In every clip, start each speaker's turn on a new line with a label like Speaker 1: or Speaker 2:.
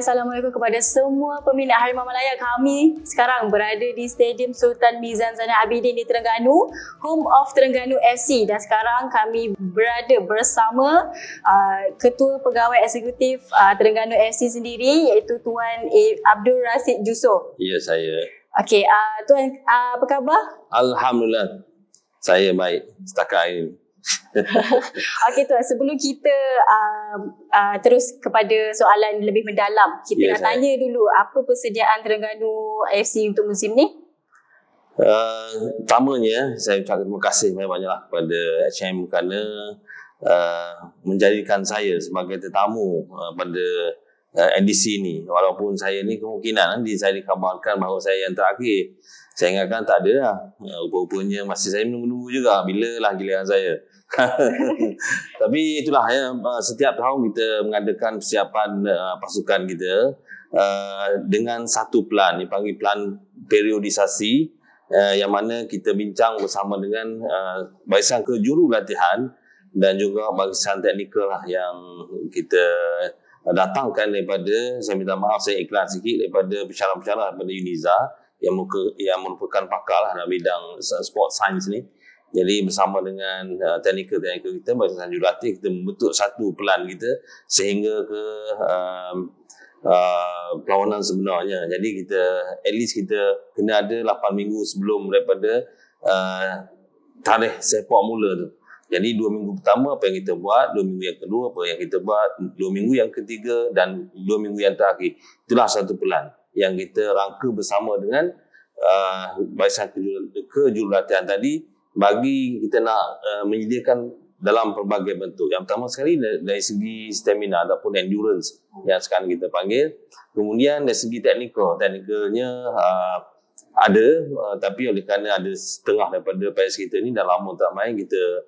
Speaker 1: Assalamualaikum kepada semua peminat Harimau Malaya. Kami sekarang berada di Stadium Sultan Mizan Zainal Abidin di Terengganu, home of Terengganu FC. Dan sekarang kami berada bersama Ketua Pegawai Eksekutif Terengganu FC sendiri, iaitu Tuan Abdul Rasid Jusof.
Speaker 2: Ya, saya.
Speaker 1: Okey, Tuan apa khabar?
Speaker 2: Alhamdulillah, saya baik setakat ini.
Speaker 1: Okey Tuan, sebelum kita terus kepada soalan lebih mendalam, kita nak tanya dulu apa persediaan Terengganu FC untuk musim ni?
Speaker 2: Pertamanya saya ucapkan terima kasih banyak-banyaklah kepada HM kerana menjadikan saya sebagai tetamu pada edisi ni. Walaupun saya ni kemungkinan nanti saya dikabarkan bahawa saya yang terakhir. Saya ingatkan tak ada lah. Rupanya masih saya menunggu juga bila lah giliran saya. Tapi itulah ya, setiap tahun kita mengadakan persiapan pasukan kita dengan satu plan, dipanggil plan periodisasi, yang mana kita bincang bersama dengan barisan kejurulatihan dan juga barisan teknikal lah yang kita datangkan daripada, saya minta maaf saya iklan sikit, daripada pensyarah-pensyarah daripada UNIZA yang merupakan pakar lah dalam bidang sport science ni. Jadi bersama dengan teknikal kita, barisan jurulatih, kita membentuk satu plan kita sehingga ke perlawanan sebenarnya. Jadi kita at least kita kena ada 8 minggu sebelum daripada tarikh sepak mula tu. Jadi 2 minggu pertama apa yang kita buat, 2 minggu yang kedua apa yang kita buat, 2 minggu yang ketiga dan 2 minggu yang terakhir. Itulah satu plan yang kita rangka bersama dengan barisan kejurulatihan tadi, bagi kita nak menyediakan dalam pelbagai bentuk. Yang pertama sekali dari segi stamina ataupun endurance yang sekarang kita panggil. Kemudian dari segi teknikalnya ada, tapi oleh kerana ada setengah daripada players kita ni dah lama tak main, kita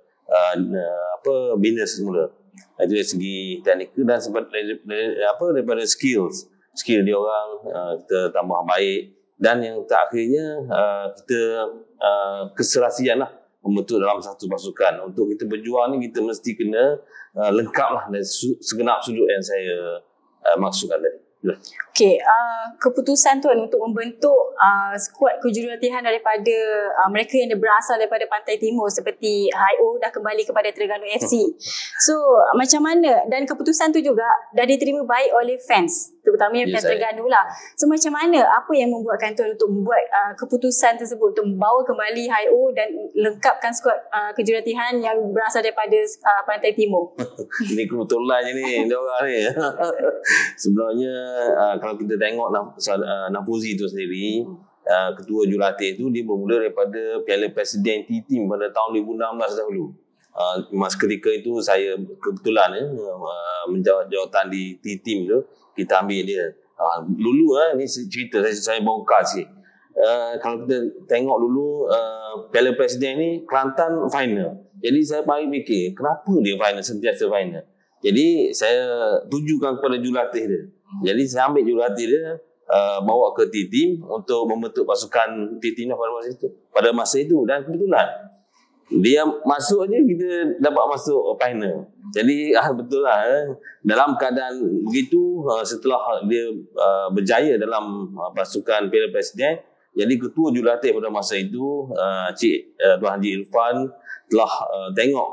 Speaker 2: bina semula. Itu dari segi teknikal dan daripada skill dia orang kita tambah baik. Dan yang terakhirnya kita keserasian lah membentuk dalam satu pasukan. Untuk kita berjuang ni kita mesti kena lengkap lah dari segenap sudut yang saya maksudkan tadi.
Speaker 1: Okey, keputusan Tuan untuk membentuk skuad kejurulatihan daripada mereka yang berasal daripada Pantai Timur seperti HIO dah kembali kepada Terengganu FC. So, macam mana? Dan keputusan tu juga dah diterima baik oleh fans, terutamanya fans Terengganu lah. So, macam mana? Apa yang membuatkan Tuan untuk membuat keputusan tersebut untuk membawa kembali HIO dan lengkapkan skuad kejurulatihan yang berasal daripada Pantai Timur?
Speaker 2: Ini kebetulannya ni, dia orang ni. Sebenarnya kalau kita tengok Nafuzi itu sendiri, ketua jurulatih itu, dia bermula daripada Piala Presiden T-Team pada tahun 2016 dahulu. Masa ketika itu saya kebetulan menjawab jawatan di T-Team tu, kita ambil dia. Dulu ni cerita saya bongkar sikit. Kalau kita tengok dulu Piala Presiden ni Kelantan final. Jadi saya baru fikir, kenapa dia final, sentiasa final. Jadi saya tujukan kepada jurulatih dia. Jadi saya ambil jurulatih dia, bawa ke T-Team untuk membentuk pasukan T-Team pada masa itu. Dan kebetulan dia masuk aja, kita dapat masuk final. Jadi betul lah, dalam keadaan begitu, setelah dia berjaya dalam pasukan Piala Presiden, jadi ketua jurulatih pada masa itu, Tuan Haji Irfan telah tengok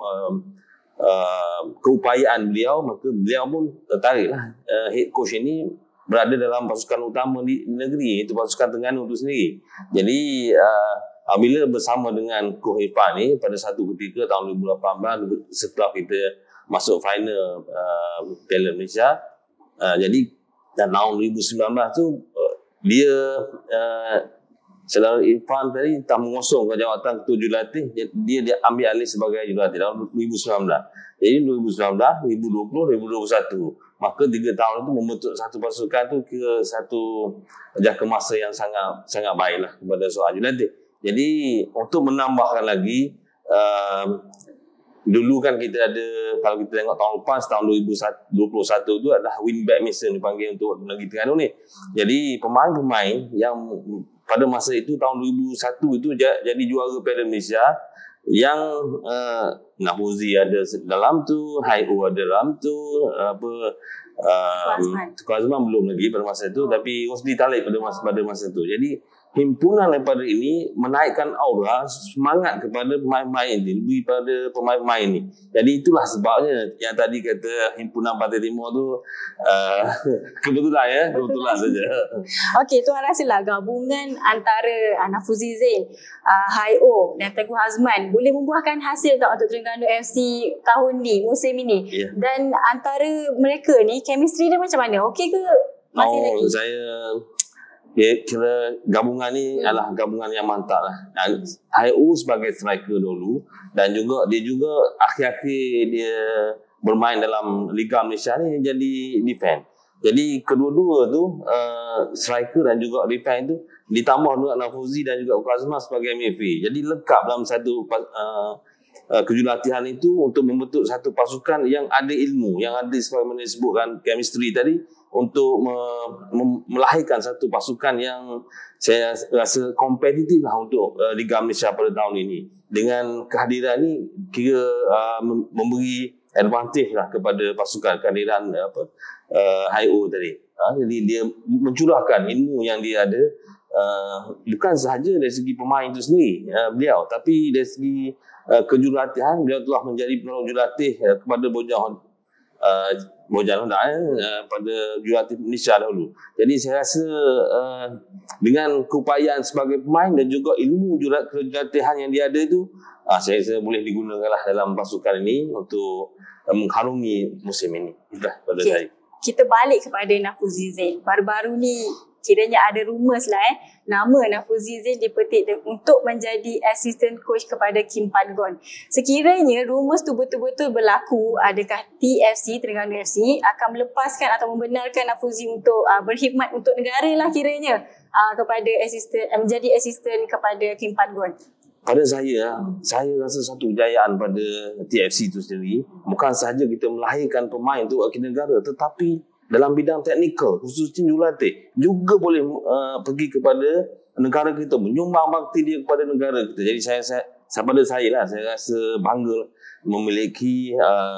Speaker 2: keupayaan beliau, maka beliau pun tertariklah head coach ini berada dalam pasukan utama di negeri, iaitu pasukan Terengganu itu sendiri. Jadi bila bersama dengan Coach Irfan ni pada satu ketika tahun 2018, setelah kita masuk final Piala Malaysia, jadi dan tahun 2019 tu dia Saudara Irfan tadi tak mengosongkan jawatan ketua jurulatih, dia ambil alih sebagai jurulatih tahun 2019. Jadi 2019, 2020, 2021. Maka 3 tahun itu membentuk satu pasukan tu ke satu jangka masa yang sangat baiklah kepada soal jurulatih. Jadi untuk menambahkan lagi, dulu kan kita ada, kalau kita tengok tahun lepas, tahun 2021 tu adalah win back mission dipanggil untuk negeri Terengganu ni. Jadi pemain-pemain yang pada masa itu tahun 2001 itu jadi juara Piala Malaysia, yang Nafuzi ada dalam tu, Haiu ada dalam tu, Tukar Azman belum lagi pada masa itu, tapi Rosli Talib pada masa itu. Jadi himpunan daripada ini menaikkan aura semangat kepada pemain-pemain ini, lebih pada pemain-pemain ini. Jadi itulah sebabnya yang tadi kata himpunan Pantai Timur tu kebetulan saja.
Speaker 1: Okey, Tuan rasalah gabungan antara Nafuzi Zain, Haiu dan Teguh Azman boleh membuahkan hasil tak untuk Terengganu FC tahun ni, musim ini?
Speaker 2: Yeah.
Speaker 1: Dan antara mereka ni chemistry dia macam mana? Okey ke masih lagi?
Speaker 2: Saya kira gabungan ni adalah gabungan yang mantap lah. Haiu sebagai striker dulu, dan juga dia akhir-akhir dia bermain dalam Liga Malaysia ni jadi defend. Jadi kedua-dua tu striker dan juga defend tu ditambah dengan Nafuzi dan juga Tukar Azman sebagai midfield. Jadi lengkap dalam satu kejurulatihan itu untuk membentuk satu pasukan yang ada ilmu, yang ada sebagaimana disebutkan chemistry tadi, untuk melahirkan satu pasukan yang saya rasa kompetitif lah untuk Liga Malaysia pada tahun ini. Dengan kehadiran ni kira memberi advantage lah kepada pasukan, kehadiran Haiu tadi. Jadi dia mencurahkan ilmu yang dia ada, bukan sahaja dari segi pemain itu sendiri beliau, tapi dari segi kejurulatihan beliau telah menjadi penolong jurulatih kepada Bojang Honda pada jurulatih Malaysia dahulu. Jadi saya rasa dengan keupayaan sebagai pemain dan juga ilmu kejurulatihan yang dia ada itu, saya rasa boleh digunakanlah dalam pasukan ini untuk mengharungi musim ini. Itulah pada saya.
Speaker 1: Kita balik kepada Nafuzi Zain. Baru-baru ni kiranya ada rumours lah nama Nafuzi Zain dipetik untuk menjadi assistant coach kepada Kim Pan Gon. Sekiranya rumours tu betul-betul berlaku, adakah TFC, Terengganu FC akan melepaskan atau membenarkan Nafuzi untuk berkhidmat untuk negara lah kiranya kepada menjadi assistant kepada Kim Pan Gon?
Speaker 2: Pada saya rasa satu kejayaan pada TFC itu sendiri bukan sahaja kita melahirkan pemain untuk wakil negara, tetapi dalam bidang teknikal, khususnya jurulatih, juga boleh pergi kepada negara kita, menyumbang bakti dia kepada negara kita. Jadi saya rasa bangga memiliki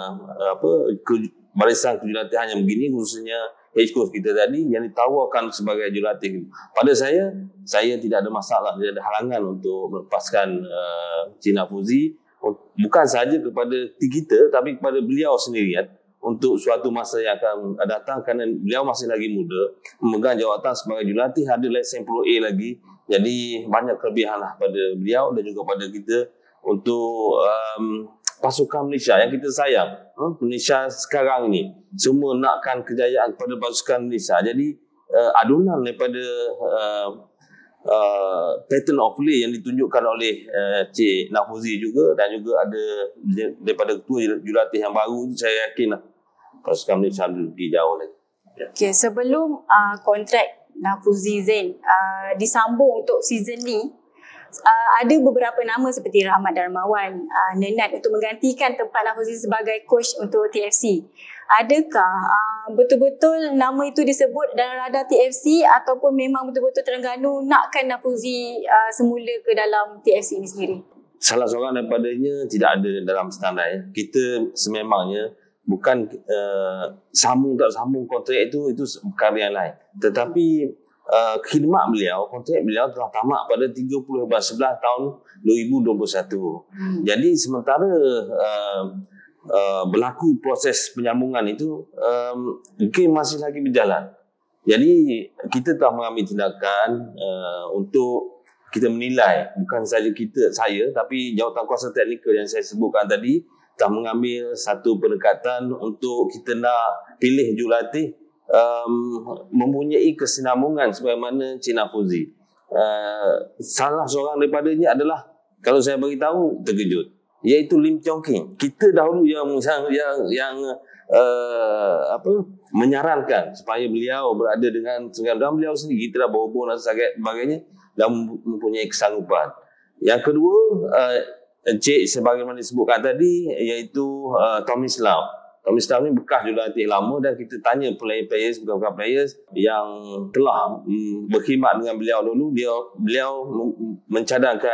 Speaker 2: barisan kejurulatihan yang begini, khususnya head coach kita tadi yang ditawarkan sebagai jurulatih. Pada saya tidak ada masalah, tidak ada halangan untuk melepaskan Cik Nafuzi, bukan sahaja kepada kita, tapi kepada beliau sendiri untuk suatu masa yang akan datang, kerana beliau masih lagi muda, memegang jawatan sebagai jurulatih, ada lesen Pro A lagi. Jadi banyak kelebihan lah pada beliau dan juga pada kita untuk pasukan Malaysia yang kita sayang. Malaysia sekarang ini semua nakkan kejayaan pada pasukan Malaysia. Jadi adunan daripada pattern of play yang ditunjukkan oleh Cik Nafuzi juga, dan juga ada daripada ketua jurulatih yang baru, saya yakin pasukan Malaysia lebih jauh lagi.
Speaker 1: Okay, sebelum kontrak Nafuzi Zain disambung untuk season ni, ada beberapa nama seperti Rahmat Darmawan, Nenad untuk menggantikan tempat Nafuzi sebagai coach untuk TFC. Adakah betul-betul nama itu disebut dalam radar TFC, ataupun memang betul-betul Terengganu nakkan Nafuzi semula ke dalam TFC ini sendiri?
Speaker 2: Salah seorang daripadanya tidak ada dalam standar. Kita sememangnya bukan sambung tak sambung kontrak itu perkara yang lain. Tetapi khidmat beliau, kontrak beliau telah tamat pada 30/11 tahun 2021. Jadi sementara berlaku proses penyambungan itu, mungkin masih lagi berjalan. Jadi kita telah mengambil tindakan untuk kita menilai, bukan saja saya, tapi jawatan teknikal yang saya sebutkan tadi telah mengambil satu pendekatan untuk kita nak pilih jurulatih mempunyai kesinambungan sebagaimana Cik Nafuzi. Salah seorang daripadanya adalah, kalau saya beritahu terkejut, iaitu Lim Tiong King. Kita dahulu yang menyarankan supaya beliau berada dengan Terengganu, dan beliau sendiri kita dah berhubung dan sebagainya, dan mempunyai kesanggupan. Yang kedua, Encik sebagaimana disebutkan tadi, iaitu Tommy Islam. Tommy Islam ni bekas jurulatih lama, dan kita tanya players yang telah berkhidmat dengan beliau dulu, beliau mencadangkan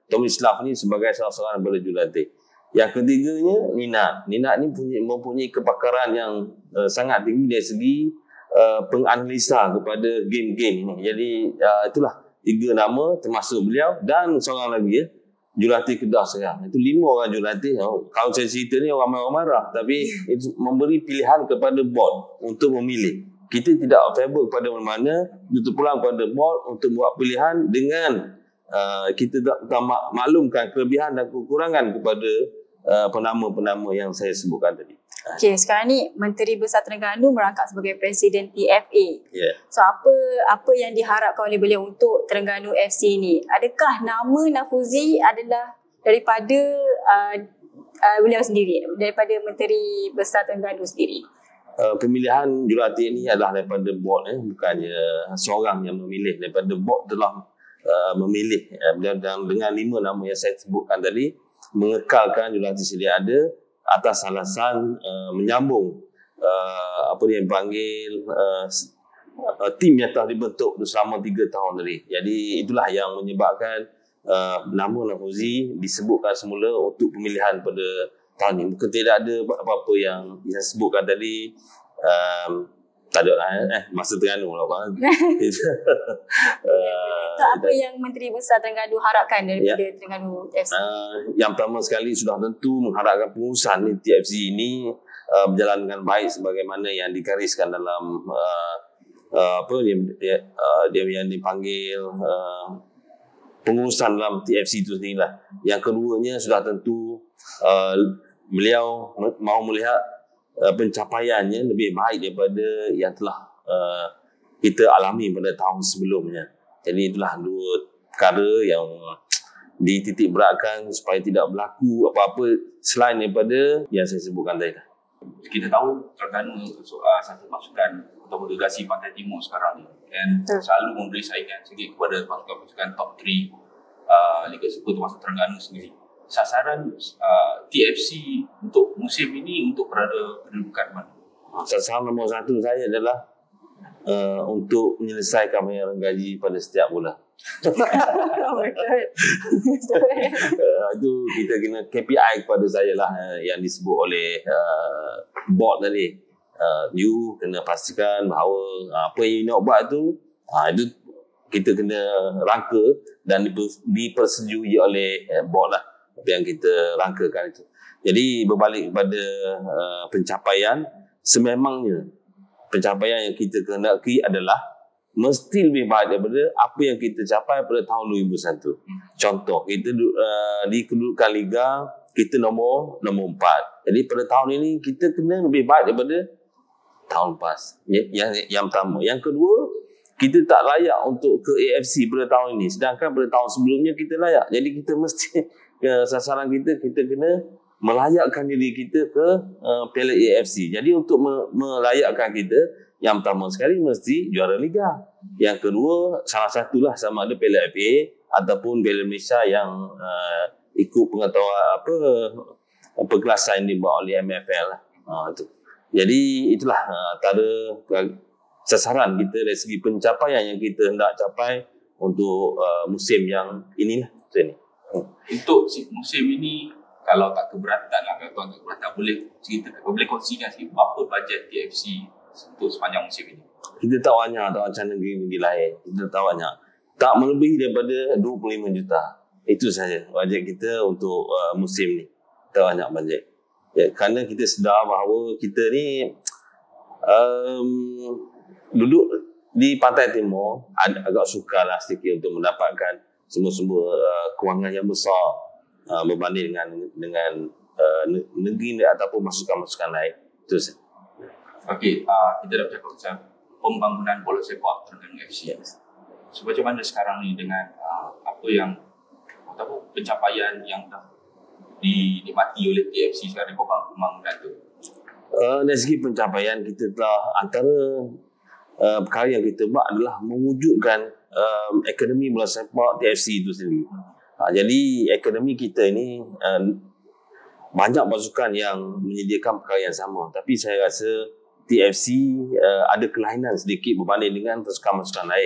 Speaker 2: Tommy Slav ni sebagai salah seorang daripada jurulatih. Yang ketiganya Ninat ni mempunyai kepakaran yang sangat tinggi dari segi penganalisa kepada game-game ni. Jadi itulah 3 nama termasuk beliau dan seorang lagi jurulatih Kedah sekarang. Itu 5 orang jurulatih. Kalau saya cerita ni orang marah, tapi itu memberi pilihan kepada board untuk memilih. Kita tidak favor kepada mana-mana, kita pulang kepada board untuk buat pilihan dengan kita tak maklumkan kelebihan dan kekurangan kepada penama-penama yang saya sebutkan tadi.
Speaker 1: Okey, sekarang ni Menteri Besar Terengganu merangkap sebagai Presiden TFA.
Speaker 2: Yeah.
Speaker 1: So apa yang diharapkan oleh beliau untuk Terengganu FC ni? Adakah nama Nafuzi adalah daripada beliau sendiri, daripada Menteri Besar Terengganu sendiri?
Speaker 2: Pemilihan jurulatih ini adalah daripada board, bukannya seorang yang memilih. Daripada board telah memilih dan dengan 5 nama yang saya sebutkan tadi, mengekalkan jurulatih sedia ada atas alasan menyambung apa yang dipanggil tim yang telah dibentuk selama 3 tahun tadi. Jadi itulah yang menyebabkan nama Nafuzi disebutkan semula untuk pemilihan pada tahun ini. Mungkin tidak ada apa-apa yang saya sebutkan tadi. Tak ada masa Terengganu lah.
Speaker 1: Itu apa yang Menteri Besar Terengganu harapkan daripada Terengganu FC?
Speaker 2: Yang pertama sekali sudah tentu mengharapkan pengurusan TFC ini berjalan dengan baik sebagaimana yang digariskan dalam dia yang dipanggil pengurusan dalam TFC itu sendirilah. Yang keduanya sudah tentu beliau mahu melihat pencapaiannya lebih baik daripada yang telah kita alami pada tahun sebelumnya. Jadi itulah 2 perkara yang dititik beratkan supaya tidak berlaku apa-apa selain daripada yang saya sebutkan tadi.
Speaker 3: Kita tahu Terengganu satu pasukan atau delegasi Pantai Timur sekarang ni, dan selalu memberi saingan sedikit kepada pasukan-pasukan top 3 Liga Super termasuk Terengganu sendiri. Sasaran TFC untuk musim ini untuk berada kedudukan mana?
Speaker 2: Sasaran nombor 1 saya adalah untuk menyelesaikan bayaran gaji pada setiap bulan.
Speaker 1: Oh my God.
Speaker 2: Itu kita kena KPI kepada saya lah yang disebut oleh board tadi. You kena pastikan bahawa apa yang you nak buat tu itu kita kena rangka dan dipersetujui oleh board lah apa yang kita rangkakan itu. Jadi berbalik kepada pencapaian, sememangnya pencapaian yang kita kehendaki adalah mesti lebih baik daripada apa yang kita capai pada tahun 2001. Contoh, kita di kedudukan Liga kita nombor 4. Jadi pada tahun ini kita kena lebih baik daripada tahun lepas. Yang pertama. Yang kedua, kita tak layak untuk ke AFC pada tahun ini. Sedangkan pada tahun sebelumnya kita layak. Jadi kita mesti sasaran kita kena melayakkan diri kita ke Piala AFC. Jadi untuk melayakkan kita, yang pertama sekali mesti juara Liga. Yang kedua, salah satulah sama ada Piala FA ataupun Piala Malaysia yang ikut pengetahuan perkelasan yang dibuat oleh MFL lah. Itu. Jadi itulah antara sasaran kita dari segi pencapaian yang kita hendak capai untuk musim yang inilah.
Speaker 3: Untuk musim ini, kalau tak keberatan lah, kalau tuan tak keberatan, boleh kongsikan sikit berapa bajet TFC untuk sepanjang musim ini?
Speaker 2: Kita tak banyak, tak macam negeri-negeri lain. Kita tak banyak. Tak melebihi daripada 25 juta. Itu saja bajet kita untuk musim ni. Tak banyak bajet. Kerana kita sedar bahawa kita ni duduk di Pantai Timur agak sukar lah sedikit untuk mendapatkan semua kewangan yang besar berbanding dengan negeri ataupun masukan-masukan lain. Itu saja.
Speaker 3: Okey, kita dah bercakap tentang pembangunan bola sepak Terengganu FC. So, macam mana sekarang ni dengan pencapaian yang dah dinikmati oleh TFC sekarang pembangunan tu?
Speaker 2: Dari segi pencapaian, kita telah antara perkara yang kita buat adalah mewujudkan akademi bola sepak TFC itu sendiri. Jadi akademi kita ini banyak pasukan yang menyediakan perkara yang sama, tapi saya rasa TFC ada kelainan sedikit berbanding dengan pasukan-pasukan lain.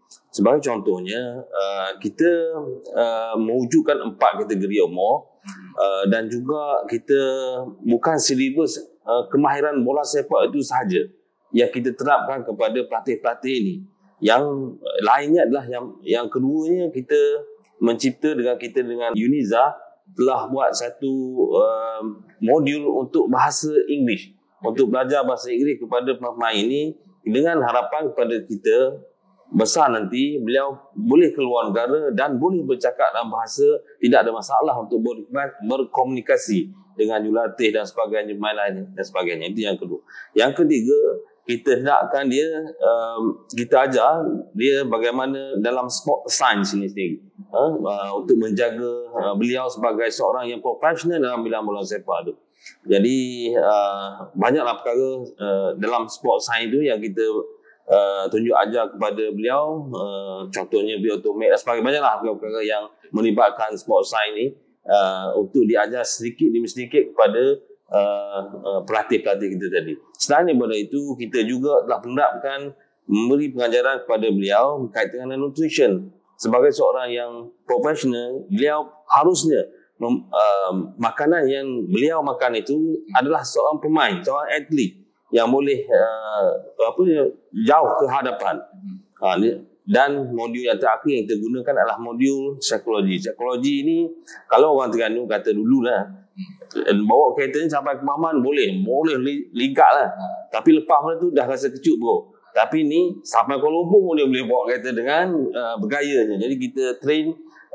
Speaker 2: Sebagai contohnya, kita mewujudkan 4 kategori umur dan juga kita bukan silibus kemahiran bola sepak itu sahaja yang kita terapkan kepada pelatih-pelatih ini. Yang lainnya adalah yang keduanya, kita mencipta dengan Uniza telah buat satu modul untuk bahasa Inggeris, untuk belajar bahasa Inggeris kepada pemain ini, dengan harapan kepada kita besar nanti beliau boleh keluar negara dan boleh bercakap dalam bahasa, tidak ada masalah untuk berkomunikasi dengan jurulatih dan sebagainya, pemain lain dan sebagainya. Itu yang kedua. Yang ketiga, kita hendakkan dia, kita ajar dia bagaimana dalam sport science ini sendiri, untuk menjaga beliau sebagai seorang yang profesional dalam bidang bola sepak itu. Jadi banyaklah perkara dalam sport science itu yang kita tunjuk ajar kepada beliau, contohnya biotomek dan sebagainya. Banyaklah perkara yang melibatkan sport science ini untuk diajar sedikit demi sedikit kepada pelatih-pelatih kita tadi. Selain daripada itu, kita juga telah menerapkan memberi pengajaran kepada beliau berkaitan dengan nutrition. Sebagai seorang yang profesional, beliau harusnya makanan yang beliau makan itu adalah seorang pemain, seorang atlet yang boleh jauh ke hadapan. Dan modul yang terakhir yang kita gunakan adalah modul psikologi. Psikologi ini, kalau orang Terengganu kata dululah, bawa kereta ni sampai ke Maman boleh ligat lah. Tapi lepas mana tu dah rasa kecut bro. Tapi ni sampai Kuala Lumpur pun dia boleh bawa kereta dengan bergayanya. Jadi kita train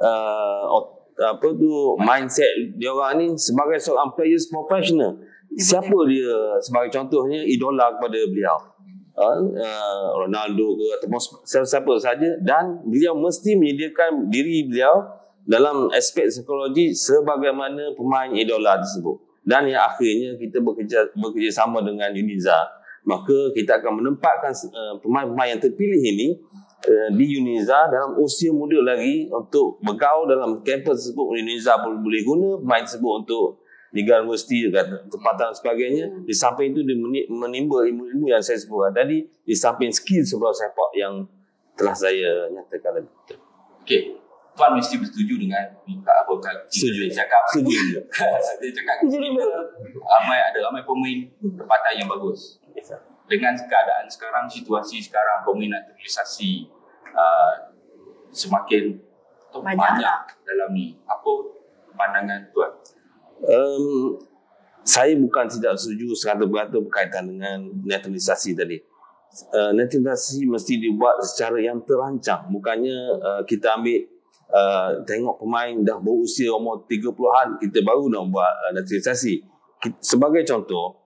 Speaker 2: mindset dia orang ni sebagai seorang players professional. Siapa dia sebagai contohnya idola kepada beliau, Ronaldo ke ataupun siapa saja, dan beliau mesti menyediakan diri beliau dalam aspek psikologi sebagaimana pemain idola tersebut. Dan yang akhirnya kita bekerjasama dengan Uniza, maka kita akan menempatkan pemain-pemain yang terpilih ini di Uniza dalam usia muda lagi untuk bergaul dalam kampus tersebut. Uniza boleh guna pemain tersebut untuk Liga Universiti juga, tempatan dan sebagainya. Di samping itu dia menimba ilmu-ilmu yang saya sebutkan tadi, di samping skill sebuah sepak yang telah saya nyatakan tadi.
Speaker 3: Okey, Tuan mesti bersetuju dengan apa
Speaker 2: setuju.
Speaker 3: Cakap.
Speaker 2: Setuju.
Speaker 3: Saya cakap ada ramai pemain tempatan yang bagus. Dengan keadaan sekarang, situasi sekarang, peminat naturalisasi semakin banyak dalam ni. Apa pandangan Tuan?
Speaker 2: Saya bukan tidak setuju 100% berkaitan dengan naturalisasi tadi. Naturalisasi mesti dibuat secara yang terancang. Bukannya kita ambil tengok pemain dah berusia umur 30-an, kita baru nak buat naturalisasi. Sebagai contoh,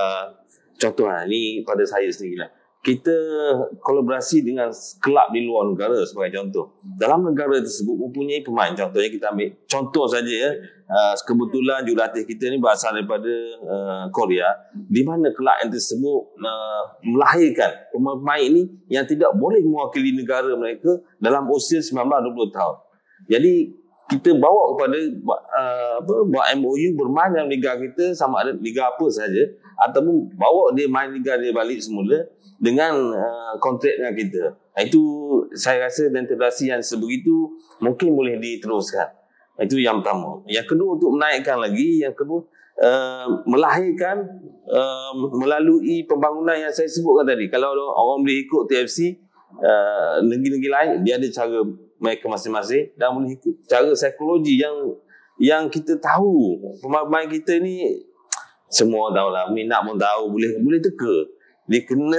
Speaker 2: ni pada saya sendiri lah. Kita kolaborasi dengan kelab di luar negara sebagai contoh. Dalam negara tersebut mempunyai pemain. Contohnya kita ambil contoh saja ya. Kebetulan jurulatih kita ni berasal daripada Korea, di mana kelab yang tersebut melahirkan pemain ini yang tidak boleh mewakili negara mereka dalam usia 19-20 tahun. Jadi kita bawa kepada buat MOU bermain dalam liga kita, sama ada liga apa saja, ataupun bawa dia main liga dia balik semula dengan kontrak dengan kita. Itu saya rasa naturalisasi yang sebegitu mungkin boleh diteruskan. Itu yang pertama. Yang kedua, untuk menaikkan lagi, melahirkan melalui pembangunan yang saya sebutkan tadi. Kalau orang boleh ikut TFC, negeri-negeri lain dia ada cara mereka masing-masing dan boleh ikut cara psikologi yang kita tahu. Pemain kita ni semua tahulah, minat pun tahu, boleh teka. Dia kena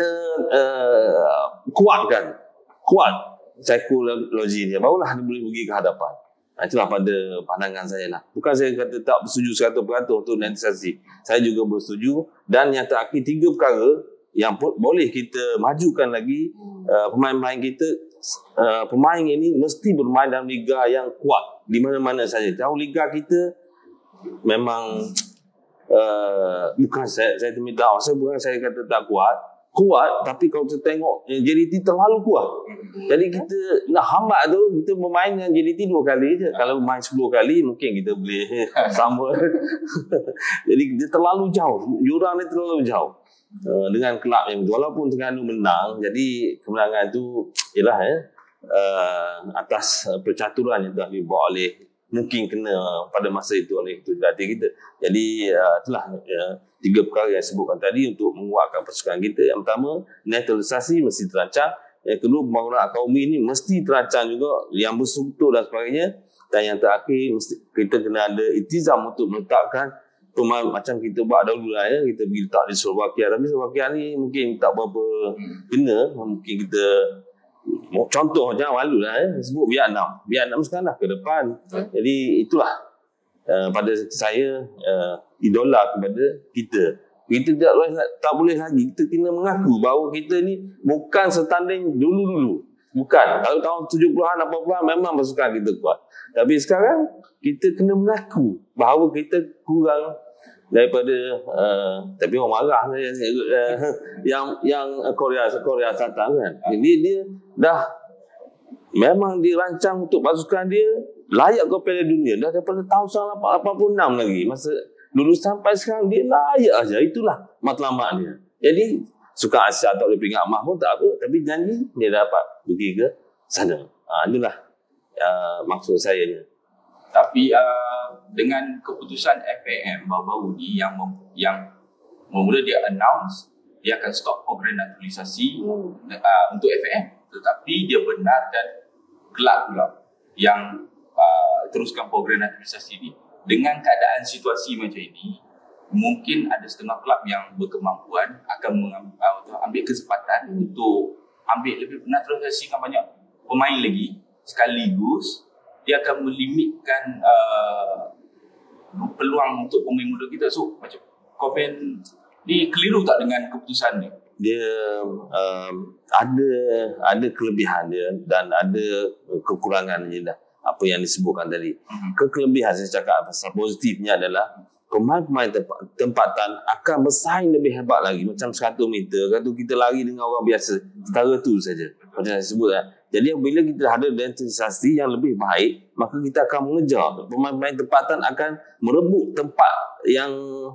Speaker 2: kuat psikologi dia, barulah dia boleh pergi ke hadapan. Itulah pada pandangan saya lah. Bukan saya kata tak bersetuju 100% untuk naturalisasi. Saya juga bersetuju. Dan yang terakhir, 3 perkara yang boleh kita majukan lagi pemain-pemain kita. Pemain ini mesti bermain dalam liga yang kuat di mana-mana saja. Tahu liga kita memang bukan saya minta, saya kata tak kuat, tapi kalau kita tengok JDT terlalu kuat. Jadi kita nak hambat tu, kita bermain dengan JDT 2 kali je. Kalau main 10 kali mungkin kita boleh sama. Jadi dia terlalu jauh, jurang dia terlalu jauh dengan kelab yang walaupun Terengganu menang. Jadi kemenangan tu ialah atas percaturan yang telah dibuat oleh mungkin kena pada masa itu oleh ketua kita. Jadi itulah 3 perkara yang sebutkan tadi untuk menguatkan pasukan kita. Yang pertama, naturalisasi mesti terancang. Yang kedua, pembangunan akaumi ini mesti terancang juga, yang berstruktur dan sebagainya. Dan yang terakhir, kita kena ada itizam untuk meletakkan pemain macam kita buat dahulu lah ya. Kita pergi letak di Slovakia. Tapi Slovakia ni mungkin tak berapa kena. Mungkin kita contoh jangan malu lah ya. Sebut Vietnam sekarang dah ke depan. Jadi itulah pada saya idola kepada kita. Kita tak boleh lagi. Kita kena mengaku bahawa kita ni bukan setanding dulu-dulu. Bukan. Kalau tahun 70-an, 80-an memang pasukan kita kuat. Tapi sekarang kita kena mengaku bahawa kita kurang daripada tapi orang marah yang Korea Selatan kan. Jadi dia dah memang dirancang untuk pasukan dia layak ke Piala Dunia dah daripada tahun 86 lagi. Masa dulu sampai sekarang dia layak aja. Itulah matlamat dia. Jadi suka Asia tak boleh peringkat emas pun tak apa, tapi janji dia dapat pergi ke sana. Itulah maksud saya ni.
Speaker 3: Tapi dengan keputusan FAM baru-baru ni yang mula dia announce dia akan stop program naturalisasi untuk FAM, tetapi dia benarkan kelab pula yang teruskan program naturalisasi ni. Dengan keadaan situasi macam ini, mungkin ada setengah kelab yang berkemampuan akan ambil kesempatan untuk ambil lebih naturalisasikan banyak pemain lagi sekaligus. Dia akan melimitkan peluang untuk pemain muda kita. So macam komen ni keliru tak dengan keputusan ni?
Speaker 2: Dia ada kelebihan dia dan ada kekurangan je dah. Apa yang disebutkan tadi. Kekelebihan saya cakap pasal positifnya adalah pemain-pemain tempatan akan bersaing lebih hebat lagi. Macam 100 meter, kata kita lari dengan orang biasa. Setara tu saja. Macam saya sebut kan. Jadi bila kita ada naturalisasi yang lebih baik, maka kita akan mengejar. Pemain-pemain tempatan akan merebut tempat yang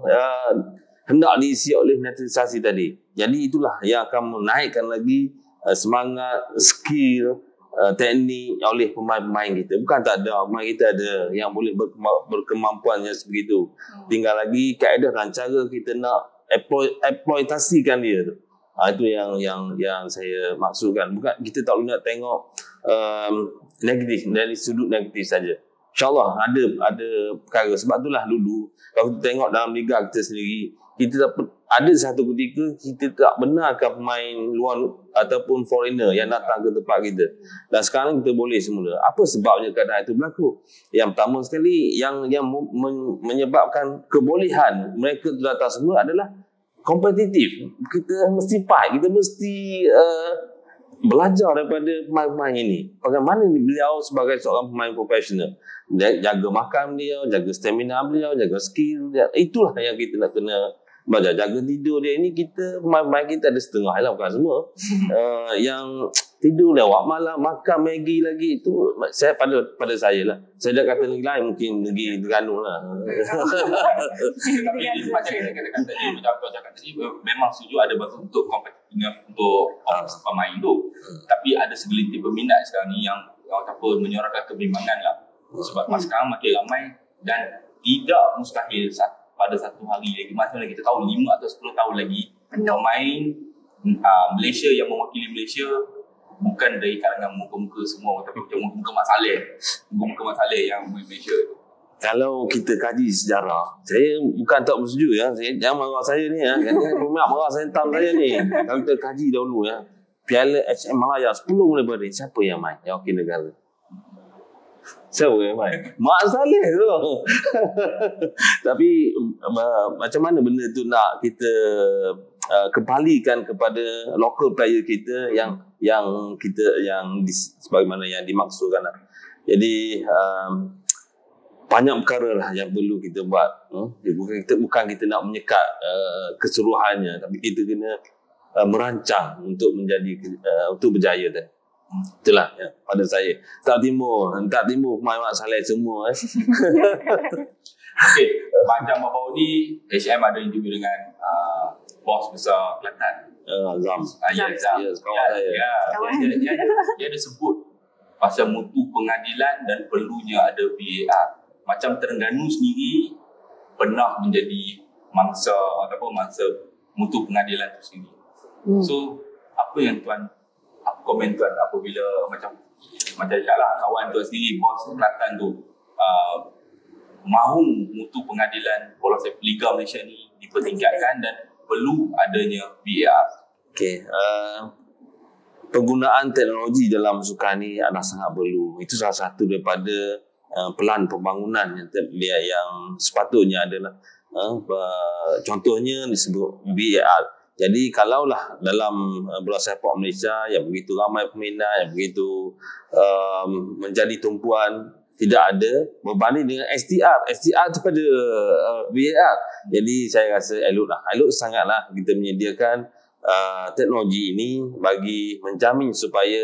Speaker 2: hendak diisi oleh naturalisasi tadi. Jadi itulah yang akan menaikkan lagi semangat, skill, teknik oleh pemain-pemain kita. Bukan tak ada, pemain kita ada yang boleh berkemampuan yang sebegitu. Tinggal lagi kaedah dan cara kita nak eksploitasikan dia tu. Itu yang saya maksudkan. Bukan kita tak boleh nak tengok negatif dari sudut negatif saja. InsyaAllah ada perkara. Sebab itulah dulu kalau kita tengok dalam liga kita sendiri, kita ada satu ketika kita tak benarkan pemain luar ataupun foreigner yang datang ke tempat kita. Dan sekarang kita boleh semula. Apa sebabnya keadaan itu berlaku? Yang pertama sekali yang menyebabkan kebolehan mereka datang semula adalah kompetitif. Kita mesti fight, kita mesti belajar daripada pemain-pemain ini. Bagaimana beliau sebagai seorang pemain profesional, jaga makan beliau, jaga stamina beliau, jaga skill dia. Itulah yang kita nak kena belajar. Jaga tidur dia. Ini kita, pemain-pemain kita ada setengah lah, bukan semua. Yang tidur lewat malam, makan Maggi lagi, itu saya pada saya lah. Saya dah kata negeri lain, mungkin negeri Terengganu lah.
Speaker 3: Tapi macam kita katakan tadi, macam apa cakap tadi, memang setuju ada batu untuk kompetitif untuk pemain tu. Tapi ada segelintir peminat sekarang ni yang menyorakkan kebimbangan lah. Sebab sekarang makin ramai dan tidak mustahil pada satu hari lagi, macam kita tahu 5 atau 10 tahun lagi, pemain Malaysia yang mewakili Malaysia bukan dari kalangan muka-muka semua, tapi macam muka-muka Mat Saleh yang Malaysia tu.
Speaker 2: Kalau kita kaji sejarah, saya bukan tak bersetuju ya. Jangan marah saya ni ya. Peminat marah saya hentam saya ni. Kalau kita kaji dahulu ya, Piala HM Malaya 10 mula pada siapa yang main? Yang wakil negara. Siapa yang main? Mat Saleh tu. Tapi macam mana benda tu nak kita kembalikan kepada local player kita yang sebagaimana yang dimaksudkan lah. Jadi banyak perkara lah yang perlu kita buat. Bukan kita nak menyekat keseluruhannya, tapi kita kena merancang untuk untuk berjaya tu. Itulah ya, pada saya. Tak timbul pemain Mat Saleh semua.
Speaker 3: Okey, macam baru ni HM ada interview dengan bos besar Kelantan.
Speaker 2: Zam.
Speaker 3: Zam.
Speaker 2: Yes, kawan saya.
Speaker 3: Dia ada sebut pasal mutu pengadilan dan perlunya ada VAR. Macam Terengganu sendiri pernah menjadi mangsa mutu pengadilan itu sendiri. So apa yang apa komen tuan apabila macam cakaplah kawan tuan sendiri, bos Kelatan tu mahu mutu pengadilan bola sepak Liga Malaysia ni dipertingkatkan dan perlu adanya VAR.
Speaker 2: Okey, penggunaan teknologi dalam sukan ni adalah sangat perlu. Itu salah satu daripada pelan pembangunan yang sepatutnya adalah contohnya disebut VAR. Jadi kalaulah dalam bola sepak Malaysia yang begitu ramai peminat, yang begitu menjadi tumpuan, tidak ada berbanding dengan STR tu pada VAR. Jadi saya rasa elok sangatlah kita menyediakan teknologi ini bagi menjamin supaya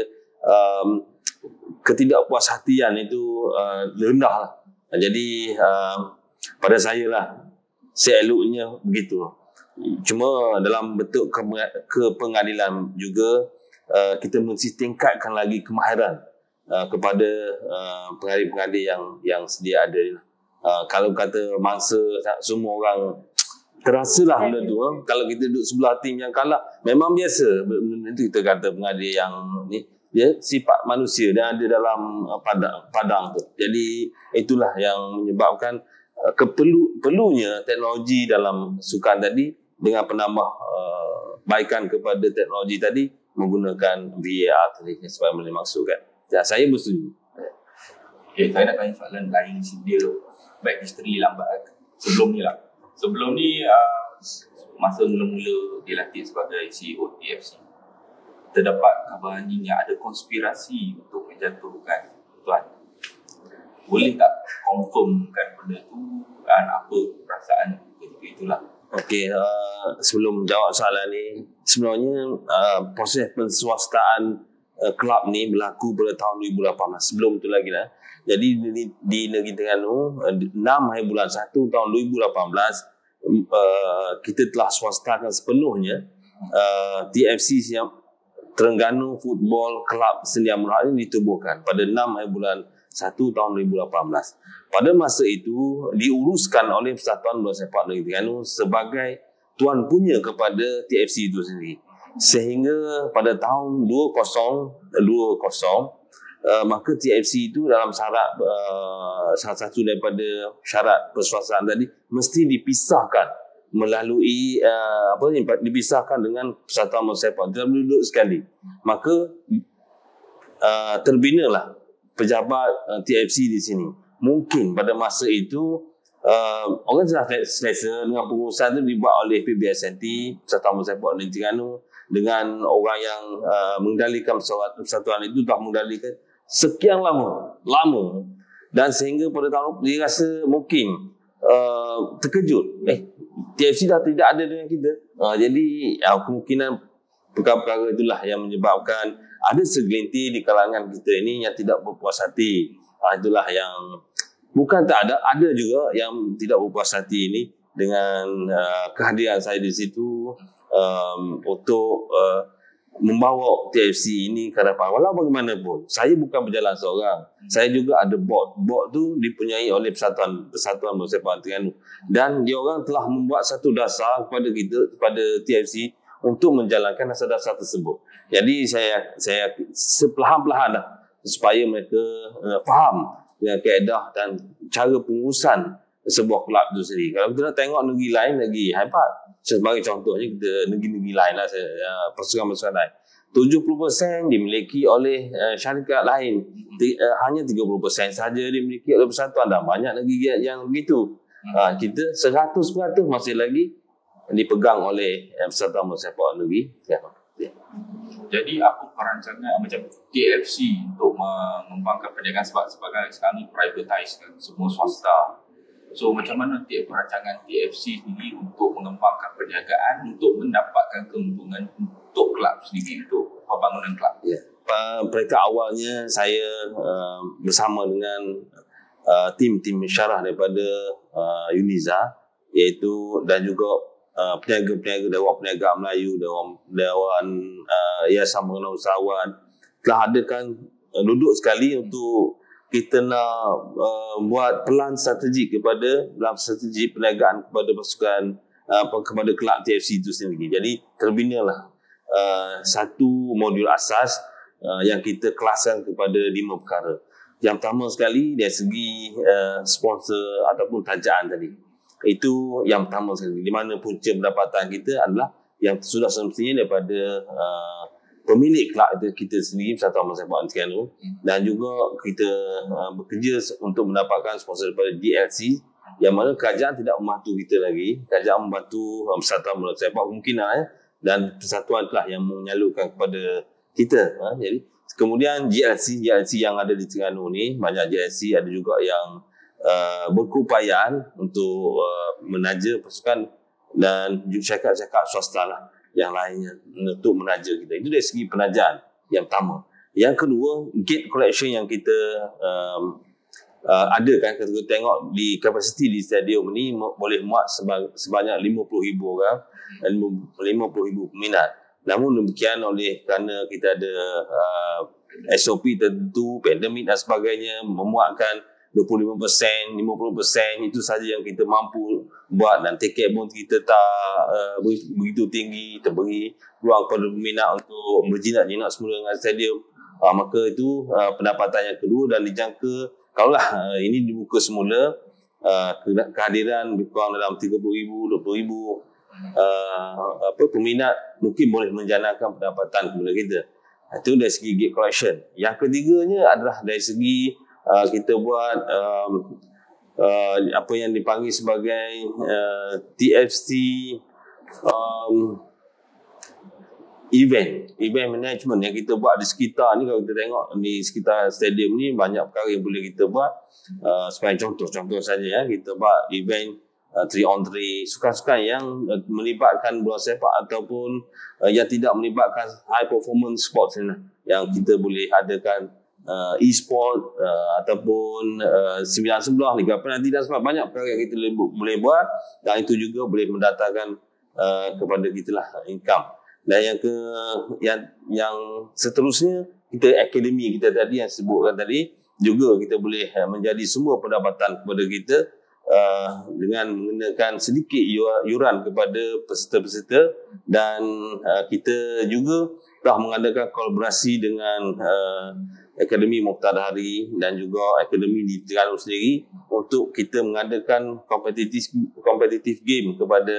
Speaker 2: ketidakpuashatian itu rendah lah. Jadi pada saya lah seeloknya begitu. Cuma dalam bentuk kepengadilan juga kita mesti tingkatkan lagi kemahiran kepada pengadil-pengadil yang sedia ada. Kalau kata mangsa semua orang terasalah benda tu. Kalau kita duduk sebelah tim yang kalah, memang biasa benda tu. Kita kata pengadil yang ni dia sifat manusia dan ada dalam padang tu. Jadi itulah yang menyebabkan perlunya teknologi dalam sukan tadi, dengan penambah baikan kepada teknologi tadi menggunakan VAR tadi sebagaimana dimaksudkan. Ya, saya bersetuju.
Speaker 3: Okay, saya nak tanya soalan lain dia baik history lambat sebelum ni masa mula-mula dilatih sebagai CEO TFC, terdapat kabarnya ada konspirasi untuk menjatuhkan tuan. Boleh tak confirmkan benda tu dan apa perasaan ketika itulah?
Speaker 2: Okey, sebelum jawab soalan ni, sebenarnya proses penswastaan kelab ni berlaku pada tahun 2018. Sebelum tu lagi lah. Jadi di negeri Terengganu 6 hari bulan 1 tahun 2018 kita telah swastakan sepenuhnya TFC Terengganu Football Club Selia Murad ini ditubuhkan pada 6 hari bulan 1 tahun 2018. Pada masa itu diuruskan oleh Persatuan Bola Sepak Negeri Terengganu sebagai tuan punya kepada TFC itu sendiri. Sehingga pada tahun 2020 maka TFC itu dalam syarat salah satu daripada syarat perswastaan tadi mesti dipisahkan melalui dipisahkan dengan Persatuan Bola Sepak. Tidak boleh duduk sekali. Maka terbinalah pejabat TFC di sini. Mungkin pada masa itu orang telah selesa dengan pengurusan itu dibuat oleh PBSNT, Persatuan Bola Sepak Negeri Terengganu, dengan orang yang mengendalikan persatuan itu telah mengendalikan sekian lama dan sehingga pada tahun dia rasa mungkin terkejut TFC dah tidak ada dengan kita. Jadi kemungkinan perkara-perkara itulah yang menyebabkan ada segelintir di kalangan kita ini yang tidak berpuas hati. Itulah yang bukan tak ada juga yang tidak berpuas hati ini dengan kehadiran saya di situ untuk membawa TFC ini ke hadapan. Walau bagaimanapun, saya bukan berjalan seorang. Saya juga ada board. Board tu dipunyai oleh Persatuan Bola Sepak Terengganu. Dan dia orang telah membuat satu dasar kepada kita, kepada TFC untuk menjalankan dasar-dasar tersebut. Jadi saya sepelahan-pelahan dah supaya mereka faham dengan kaedah dan cara pengurusan sebuah kelab itu sendiri. Kalau kita nak tengok negeri lain lagi hebat. Sebagai contohnya kita negeri-negeri lain lah, pasukan-pasukan lain. 70% dimiliki oleh syarikat lain. Hanya 30% saja dimiliki oleh persatuan. Dan banyak negeri yang begitu. Kita 100% masih lagi dipegang oleh Persatuan Bola Sepak Negeri.
Speaker 3: Jadi apa perancangan macam TFC untuk mengembangkan perniagaan sebab sebagai sekarang ni privatiskan semua swasta. So macam mana perancangan TFC sendiri untuk mengembangkan perniagaan untuk mendapatkan keuntungan untuk kelab sendiri, untuk pembangunan kelab?
Speaker 2: Ya. Mereka awalnya saya bersama dengan tim syarah daripada UNIZA, iaitu dan juga peniaga-peniaga Dewan Perniagaan Melayu, Dewan Yayasan Pengenalan Usahawan telah adakan duduk sekali untuk kita nak buat pelan strategik dalam strategi perniagaan kepada pasukan kepada kelab TFC itu sendiri. Jadi terbinalah satu modul asas yang kita kelaskan kepada 5 perkara. Yang pertama sekali dari segi sponsor ataupun tajaan tadi. Itu yang pertama sekali. Di mana punca pendapatan kita adalah yang sudah semestinya daripada pemilik kelab kita sendiri, Persatuan Bola Sepak Terengganu, dan juga kita bekerja untuk mendapatkan sponsor daripada DLC, yang mana kerajaan tidak membantu kita lagi. Kerajaan membantu Persatuan Bola Sepak kemungkinan dan persatuan itulah yang menyalurkan kepada kita. Jadi kemudian GLC yang ada di Terengganu ni, banyak GLC, ada juga yang berkeupayaan untuk menaja pasukan dan syarikat-syarikat swasta lah yang lainnya untuk menaja kita. Itu dari segi penajaan yang pertama. Yang kedua, gate collection yang kita ada kan, kita tengok di kapasiti di stadium ni boleh muat sebanyak 50,000 orang dan 50,000 peminat. Namun demikian, kerana kita ada SOP tertentu, pandemik dan sebagainya, memuatkan 25%, 50%, itu saja yang kita mampu buat, dan tiket pun kita tak begitu tinggi, terberi ruang kepada peminat untuk berjinak-jinak semula dengan stadium. Maka itu pendapatan yang kedua, dan dijangka kalaulah ini dibuka semula, kehadiran lebih kurang dalam 30,000, 20,000 peminat mungkin boleh menjanakan pendapatan kepada kita. Itu dari segi gate collection. Yang ketiganya adalah dari segi kita buat apa yang dipanggil sebagai TFC event management yang kita buat di sekitar ni. Kalau kita tengok di sekitar stadium ni, banyak perkara yang boleh kita buat. Sebagai contoh saja, kita buat event 3-on-3, sukan-sukan yang melibatkan bola sepak ataupun yang tidak melibatkan high performance sports ni, yang kita boleh adakan e-sport ataupun 9-11, Liga Penalti dan sebagainya. Banyak perkara yang kita boleh buat, dan itu juga boleh mendatangkan kepada kita lah income. Dan yang seterusnya, kita akademi kita tadi yang sebutkan tadi, juga kita boleh menjadi semua pendapatan kepada kita dengan mengenakan sedikit yuran kepada peserta-peserta. Dan kita juga telah mengadakan kolaborasi dengan Akademi Mokhtar Dahari dan juga Akademi di Terengganu sendiri untuk kita mengadakan kompetitif game kepada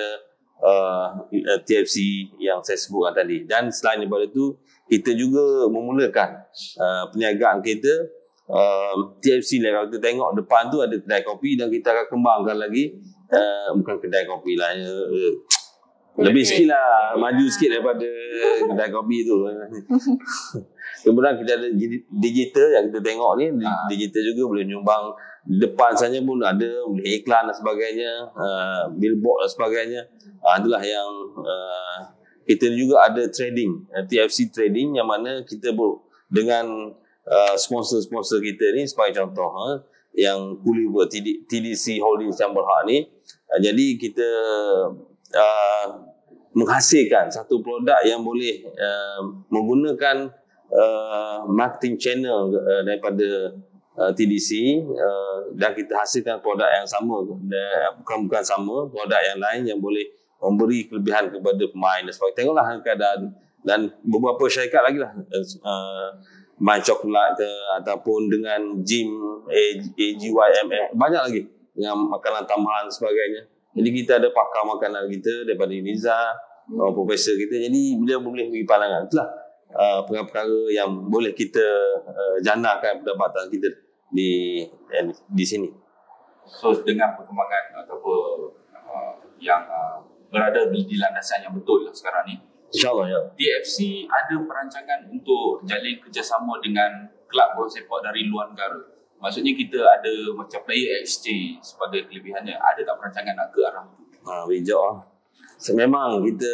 Speaker 2: TFC yang saya sebutkan tadi. Dan selain daripada itu, kita juga memulakan perniagaan kita TFC lah. Kalau kita tengok depan tu ada kedai kopi, dan kita akan kembangkan lagi, bukan kedai kopi lah, lebih sikit lah, maju sikit daripada kedai kopi tu. Kemudian kita ada digital yang kita tengok ni, digital juga boleh nyumbang. Depan saja pun ada, boleh iklan dan sebagainya, billboard dan sebagainya. Itulah yang kita juga ada trading, TFC trading, yang mana kita dengan sponsor-sponsor kita ni, sebagai contoh yang kuli buat TDC Holdings yang berhak ni. Jadi kita menghasilkan satu produk yang boleh menggunakan marketing channel daripada TDC, dan kita hasilkan produk yang sama, bukan sama, produk yang lain yang boleh memberi kelebihan kepada pemain dan sebagainya. Tengoklah keadaan, dan beberapa syarikat lagi lah, main coklat ke, ataupun dengan gym AGYMF, banyak lagi dengan makanan tambahan sebagainya. Jadi kita ada pakar makanan kita daripada Uniza, profesor kita, jadi beliau boleh bagi pandangan. Itulah perkara-perkara yang boleh kita janakan pendapatan kita di sini.
Speaker 3: So dengan perkembangan ataupun yang berada di landasan yang betul lah sekarang ni,
Speaker 2: InsyaAllah ya.
Speaker 3: TFC ada perancangan untuk jalin kerjasama dengan kelab bola sepak dari luar negara. Maksudnya kita ada macam player exchange sebagai kelebihannya. Ada tak perancangan nak ke arah itu?
Speaker 2: Bijak lah. Memang kita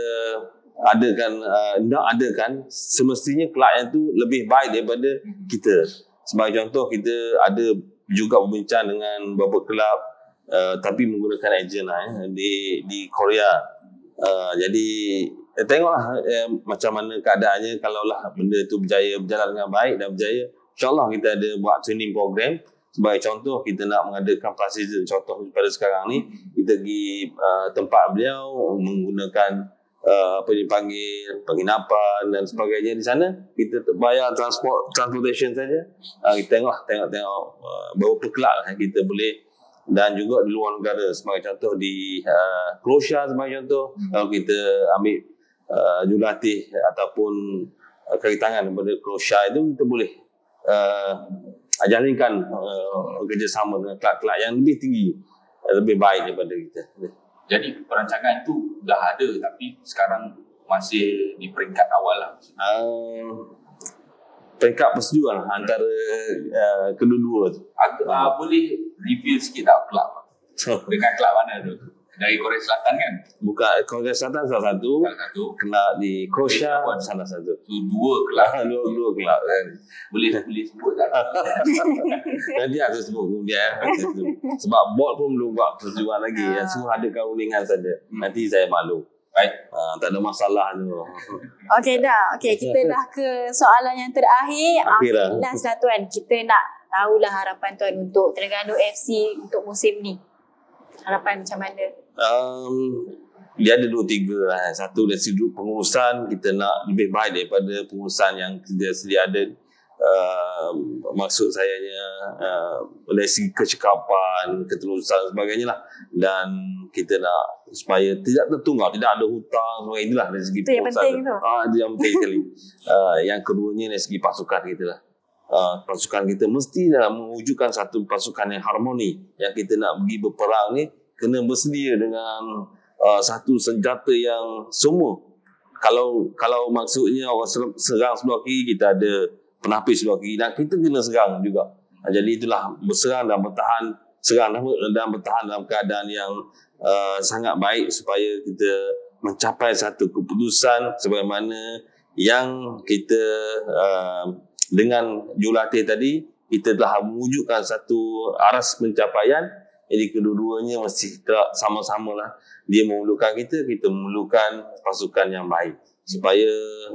Speaker 2: nak adakan, semestinya kelab yang tu lebih baik daripada kita. Sebagai contoh, kita ada juga berbincang dengan beberapa kelab tapi menggunakan ejen di Korea. Jadi tengoklah macam mana keadaannya. Kalaulah benda itu berjaya, berjalan dengan baik dan berjaya, InsyaAllah kita ada buat training program. Sebagai contoh, kita nak mengadakan praseason. Contoh pada sekarang ni, kita pergi tempat beliau menggunakan apa dipanggil penginapan dan sebagainya di sana. Kita bayar transportation saja. Kita tengok berapa kelab kita boleh, dan juga di luar negara. Sebagai contoh di Croatia sebagai contoh, kalau kita ambil jurulatih ataupun kaki tangan daripada Croatia itu, kita boleh jalinkan kerjasama dengan kelab-kelab yang lebih tinggi, lebih baik daripada kita.
Speaker 3: Jadi perancangan itu dah ada tapi sekarang masih di peringkat awal lah.
Speaker 2: Peringkat persetujuan antara kedua-dua tu.
Speaker 3: Boleh review sikit tak kelab? Dengan kelab mana tu? Dari Korea Selatan kan?
Speaker 2: Bukan, Korea Selatan salah satu. Kelab di Croatia salah satu.
Speaker 3: Dua kelab.
Speaker 2: Dua kelab kan.
Speaker 3: Boleh sebut tak?
Speaker 2: Nanti aku sebut kemudian. Sebab board pun belum buat persetujuan lagi. Yang semua ada perundingan saja. Nanti saya malu.
Speaker 3: Baik.
Speaker 2: Tak ada masalah tu.
Speaker 1: Okey dah. Okey, kita dah ke soalan yang terakhir.
Speaker 2: Akhirah.
Speaker 1: Last lah tuan. Kita nak tahulah harapan tuan untuk Terengganu FC untuk musim ni. Harapan macam mana?
Speaker 2: Dia ada 2-3 lah. Satu dari sudut pengurusan, kita nak lebih baik daripada pengurusan yang kita sedia ada. Maksud sayanya dari segi kecekapan, keterusan sebagainya lah. Dan kita nak supaya tidak tertunggak, tidak ada hutang sebagainya. Itulah dari segi
Speaker 1: pengurusan. Itu yang penting tu.
Speaker 2: Itu yang penting sekali. Yang keduanya dari segi pasukan kita lah. Pasukan kita mesti dalam mewujudkan satu pasukan yang harmoni. Yang kita nak pergi berperang ni kena bersedia dengan satu senjata yang semua. Kalau maksudnya orang serang sebelah kiri, kita ada penapis sebelah kiri, dan kita kena serang juga. Jadi itulah berserang dan bertahan, serang dan bertahan dalam keadaan yang sangat baik supaya kita mencapai satu keputusan sebagaimana yang kita dengan jurulatih tadi, kita telah mewujudkan satu aras pencapaian. Jadi kedua-duanya mesti sama-sama lah. Dia memerlukan kita memerlukan pasukan yang baik supaya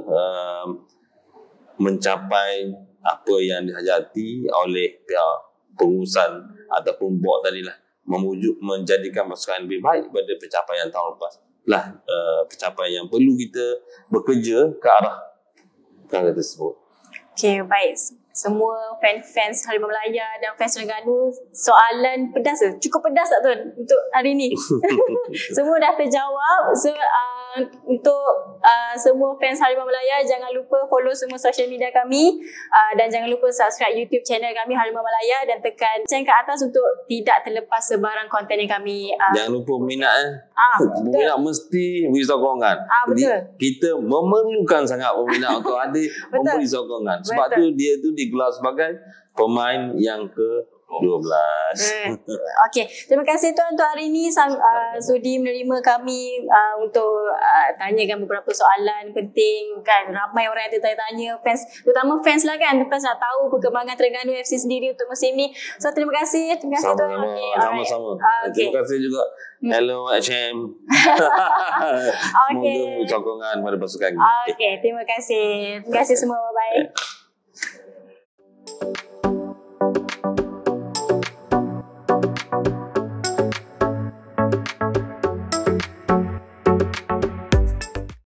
Speaker 2: mencapai apa yang dihajati oleh pihak pengurusan ataupun board tadilah, menjadikan pasukan lebih baik daripada pencapaian tahun lepas. Lah pencapaian yang perlu kita bekerja ke arah perkara tersebut.
Speaker 1: Okay, baik. Semua fans Harimau Melaya dan fans Terengganu, soalan pedas ke? Cukup pedas tak tuan untuk hari ni? Semua dah terjawab. So, untuk semua fans Harimau Melaya, jangan lupa follow semua social media kami, dan jangan lupa subscribe YouTube channel kami Harimau Melaya dan tekan lonceng ke atas untuk tidak terlepas sebarang konten yang kami
Speaker 2: jangan lupa peminat peminat mesti beri sokongan.
Speaker 1: Betul.
Speaker 2: Kita memerlukan sangat peminat untuk ada memberi sokongan. Sebab tu dia tu digelar sebagai pemain yang ke-12.
Speaker 1: Okey, terima kasih tuan untuk hari ini sudi menerima kami untuk tanyakan beberapa soalan penting kan. Ramai orang yang tanya-tanya, fans, terutama fans lah kan, fans nak tahu perkembangan Terengganu FC sendiri untuk musim ni. So terima kasih tuan.
Speaker 2: Sama-sama. Terima kasih juga. Hello HM. Semoga sokongan pada pasukan kita.
Speaker 1: Okey, terima kasih. Terima kasih semua. Bye-bye.